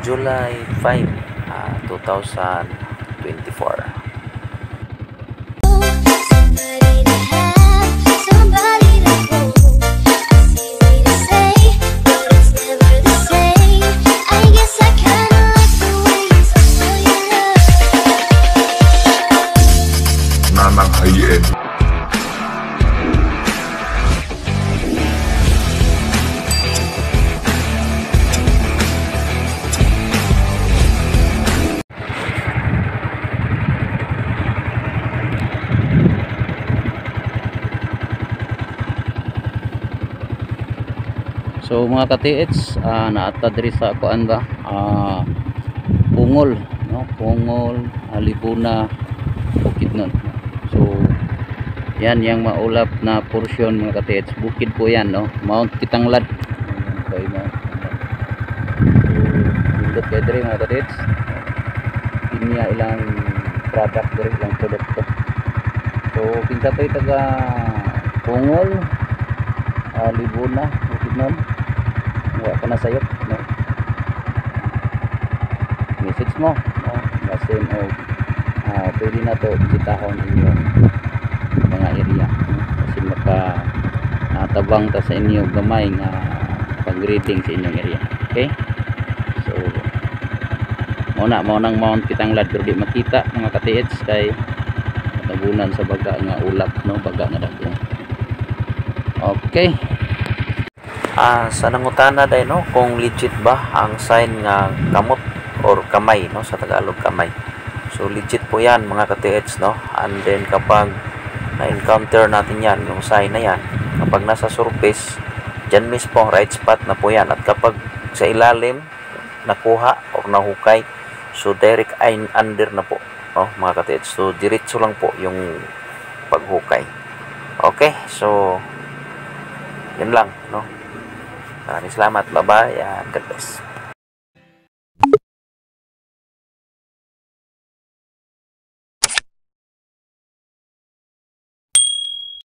July 5, 2024. So mga ka-TH, naata diri sa kuan ba, Pungol, no? Pungol, Libuna, Bukidnon. So yan yang maulap na portion mga ka-TH, bukid po yan, no? Mount Kitanglad. Okay, no? So kay diri mga ka-TH, inya ilang product diri, ilang produkto. So kinsa tay taga Pungol, Libuna, Bukidnon, wala ka na sayop, no? Message mo, no? Basin o pwede na to bitahon inyong mga area, no? Kasi tabang ta sa inyong gamay nga pag-reading sa inyong area. Okay, so muna nang Mount Kitanglad pero di makita mga ka-TH kay tabunan sa baga nga ulap, no? Baga nga dako. Okay. Sa nangutana day, no, kung legit ba ang sign nga kamot or kamay, no, sa Tagalog kamay. So legit po yan mga ka-TH, no. And then kapag na-encounter natin yan, yung sign na yan, kapag nasa surface, dyan mismo right spot na po yan. At kapag sa ilalim nakuha o nahukay, so direct under na po, no, mga ka-TH. So diretso lang po yung paghukay. Okay, so yan lang, no. Maraming salamat. Bye-bye and God bless.